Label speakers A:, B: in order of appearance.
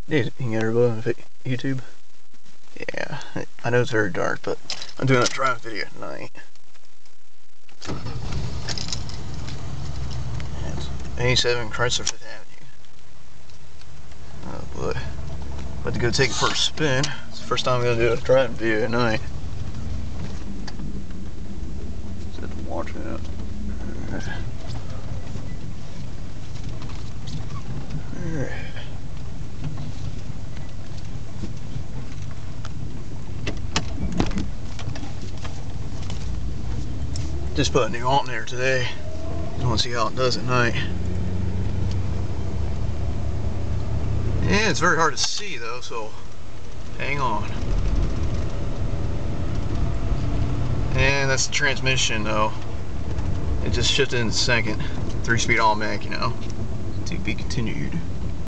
A: You can get her on YouTube. Yeah, I know it's very dark, but I'm doing a drive video at night. It's 87 Chrysler 5th Avenue. Oh boy. About to go take it for a spin. It's the first time I'm gonna do a driving video at night. Just have to watch it. Alright. Just put a new alternator today. I want to see how it does at night. Yeah, it's very hard to see though, so hang on. And that's the transmission though. It just shifted in a second. 3-speed automatic, you know. To be continued.